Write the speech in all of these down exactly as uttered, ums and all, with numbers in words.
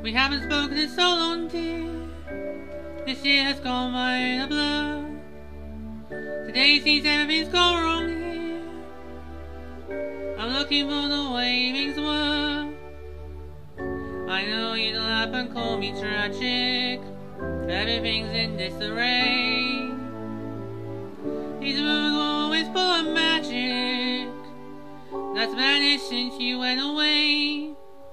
We haven't spoken in so long, dear. This year has gone by in a blur. Today seems everything's gone wrong here. I'm looking for the way things were. I know you don't laugh and call me tragic. Everything's in disarray. These rooms were always full of magic that's vanished since you went away.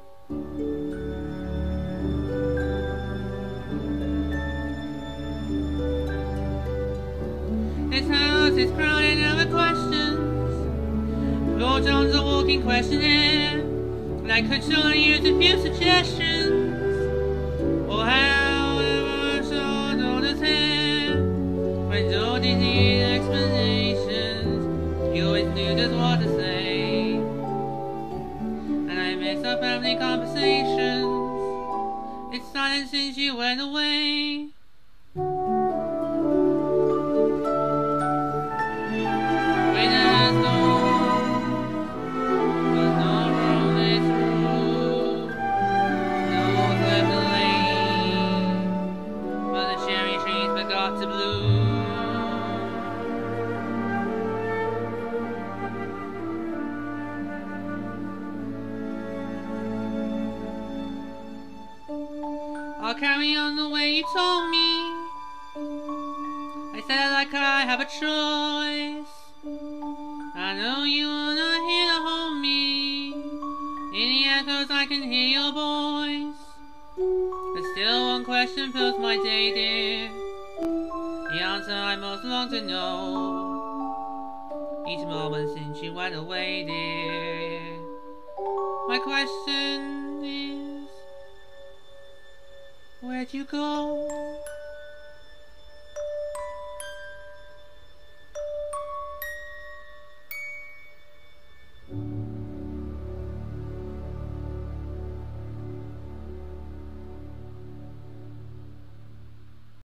This house is crowded now with questions. Lord John's a walking questionnaire, and I could surely use a few suggestions. Or however short all his hair. When Georgie needed explanations, you always knew just what to say. And I miss our family conversations. It's silent since you went away. To bloom. I'll carry on the way you told me. I said like I have a choice. I know you are not here to hold me. In the echoes I can hear your voice. But still one question fills my day, dear. The answer I most long to know. Each moment since you went away, dear. My question is, where'd you go?